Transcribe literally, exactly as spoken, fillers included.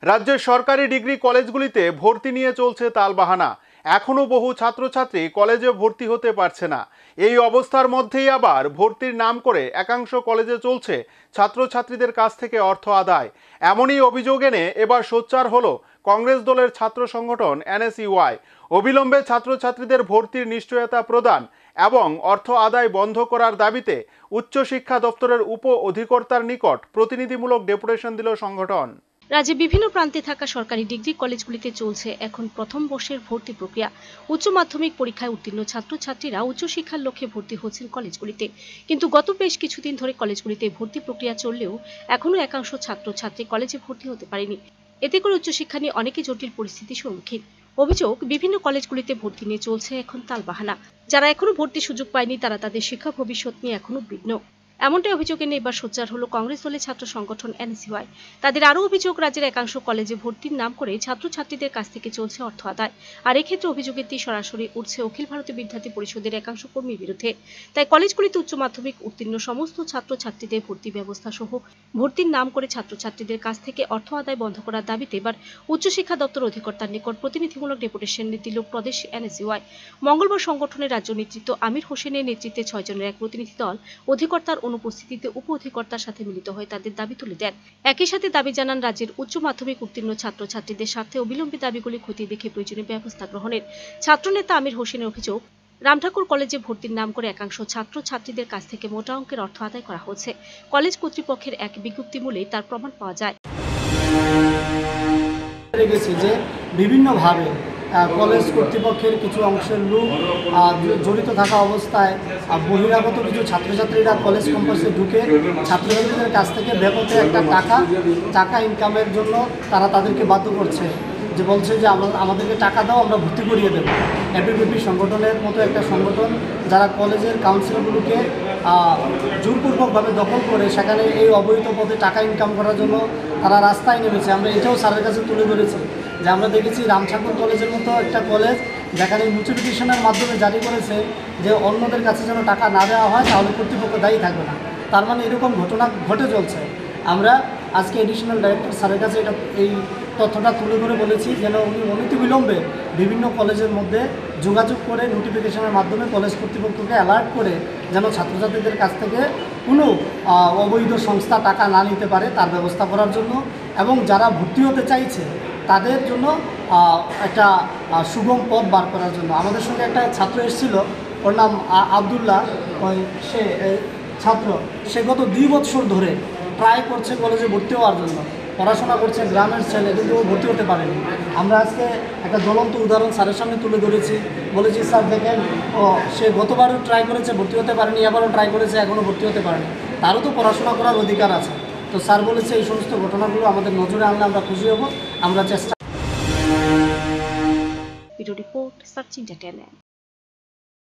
রাজ্যের সরকারি ডিগ্রি কলেজগুলিতে ভর্তি নিয়ে চলছে তালবাহানা। এখনো বহু ছাত্রছাত্রী কলেজে ভর্তি হতে পারছে না। এই অবস্থার মধ্যেই আবার ভর্তির নাম করে একাংশ কলেজে চলছে ছাত্রছাত্রীদের কাছ থেকে অর্থ আদায়। এমনই অভিযোগ এনে এবার সোচ্চার হলো কংগ্রেস দলের ছাত্র সংগঠন এনএসইউআই। অবিলম্বে ছাত্রছাত্রীদের ভর্তির নিশ্চয়তা প্রদান এবং অর্থ আদায় বন্ধ করার দাবিতে উচ্চশিক্ষা দপ্তরের উপ অধিকর্তার নিকট প্রতিনিধিমূলক ডেপুটেশন দিল সংগঠন। রাজ্যে বিভিন্ন প্রান্তে থাকা সরকারি ডিগ্রি কলেজগুলিতে চলছে এখন প্রথম বর্ষের ভর্তি প্রক্রিয়া। উচ্চ মাধ্যমিক পরীক্ষায় উত্তীর্ণ ছাত্রছাত্রীরা উচ্চশিক্ষার লক্ষ্যে ভর্তি হচ্ছেন কলেজগুলিতে, কিন্তু গত বেশ কিছুদিন ধরে কলেজগুলিতে ভর্তি প্রক্রিয়া চললেও এখনো একাংশ ছাত্রছাত্রী কলেজে ভর্তি হতে পারেনি। এতে করে উচ্চশিক্ষা নিয়ে অনেকে জটিল পরিস্থিতির সম্মুখীন। অভিযোগ, বিভিন্ন কলেজগুলিতে ভর্তি নিয়ে চলছে এখন তালবাহানা। যারা এখনো ভর্তির সুযোগ পায়নি তারা তাদের শিক্ষা ভবিষ্যৎ নিয়ে এখনো বিঘ্ন। এমনটাই অভিযোগ এনে এবার সোচ্চার হলো কংগ্রেস দলের ছাত্র সংগঠন এনএসইউআই। তাদের আরও অভিযোগ, রাজ্যের একাংশ কলেজে ভর্তির নাম করে ছাত্রছাত্রীদের কাছ থেকে চলছে অর্থ আদায়। আর এক্ষেত্রে অভিযোগের তীর সরাসরি উঠছে অখিল ভারতীয় বিদ্যার্থী পরিষদের একাংশ কর্মীর বিরুদ্ধে। তাই কলেজগুলিতে উচ্চ মাধ্যমিক উত্তীর্ণ সমস্ত ছাত্রছাত্রীদের ভর্তি ব্যবস্থা সহ ভর্তির নাম করে ছাত্রছাত্রীদের কাছ থেকে অর্থ আদায় বন্ধ করার দাবিতে এবার উচ্চশিক্ষা দপ্তর অধিকর্তার নিকট প্রতিনিধিমূলক ডেপুটেশন দিল প্রদেশ এনএসইউআই। মঙ্গলবার সংগঠনের রাজ্য নেতৃত্ব আমির হোসেনের নেতৃত্বে ছয় জনের এক প্রতিনিধি দল অধিকর্তার অনুপস্থিতিতে উপ অধিকর্তার সাথে মিলিত হয়ে তাদের দাবি তুলে দেন। একই সাথে দাবি জানান রাজ্যের উচ্চ মাধ্যমিক উত্তীর্ণ ছাত্রছাত্রীদের স্বার্থে অবিলম্বে দাবিগুলি খতিয়ে দেখে প্রয়োজনীয় ব্যবস্থা গ্রহণের। ছাত্রনেতা আমির হোসেনের অভিযোগ, রামঠাকুর কলেজে ভর্তির নাম করে একাংশ ছাত্রছাত্রীদের কাছ থেকে মোটা অঙ্কের অর্থ আদায় করা হচ্ছে। কলেজ কর্তৃপক্ষের এক বিজ্ঞপ্তি মূলে তার প্রমাণ পাওয়া যায়। যে বিভিন্নভাবে কলেজ কর্তৃপক্ষের কিছু অংশের লোক জড়িত থাকা অবস্থায় বহিরাগত কিছু ছাত্রছাত্রীরা কলেজ ক্যাম্পাসে ঢুকে ছাত্রছাত্রীদের কাছ থেকে ব্যাপক একটা টাকা টাকা ইনকামের জন্য তারা তাদেরকে বাধ্য করছে, যে বলছে যে আমরা আমাদেরকে টাকা দাও, আমরা ভর্তি করিয়ে দেবো। এবিভিপি সংগঠনের মতো একটা সংগঠন যারা কলেজের কাউন্সিলগুলোকে জোরপূর্বকভাবে দখল করে সেখানে এই অবৈধ পথে টাকা ইনকাম করার জন্য তারা রাস্তায় নেমেছে। আমরা এটাও স্যারের কাছে তুলে ধরেছি যে আমরা দেখেছি রামঠাকুর কলেজের মতো একটা কলেজ যেখানে নোটিফিকেশনের মাধ্যমে জারি করেছে যে অন্যদের কাছে যেন টাকা না দেওয়া হয় তাহলে কর্তৃপক্ষ দায়ী থাকবে না। তার মানে এরকম ঘটনা ঘটে চলছে। আমরা আজকে এডিশনাল ডাইরেক্টর স্যারের কাছে এটা এই তথ্যটা তুলে ধরে বলেছি যেন উনি অনতিবিলম্বে বিভিন্ন কলেজের মধ্যে যোগাযোগ করে নোটিফিকেশনের মাধ্যমে কলেজ কর্তৃপক্ষকে অ্যালার্ট করে যেন ছাত্রছাত্রীদের কাছ থেকে কোনো অবৈধ সংস্থা টাকা না নিতে পারে তার ব্যবস্থা করার জন্য, এবং যারা ভর্তি হতে চাইছে তাদের জন্য একটা সুগম পথ বার করার জন্য। আমাদের সঙ্গে একটা ছাত্র এসেছিল, ওর নাম আবদুল্লাহ। ওই সে ছাত্র, সে গত দুই বছর ধরে ট্রাই করছে কলেজে ভর্তি হওয়ার জন্য, পড়াশোনা করছে, গ্রামের ছেলে, কিন্তু ও ভর্তি হতে পারেনি। আমরা আজকে একটা জ্বলন্ত উদাহরণ স্যারের সামনে তুলে ধরেছি, বলেছি স্যার দেখেন ও সে গতবারও ট্রাই করেছে, ভর্তি হতে পারেনি, এবারও ট্রাই করেছে, এখনও ভর্তি হতে পারেনি। তারও তো পড়াশোনা করার অধিকার আছে। তো স্যার বলেছে এই সমস্ত ঘটনাগুলো আমাদের নজরে আনলে আমরা খুশি হব, আমরা চেষ্টা। Video report search entertainment.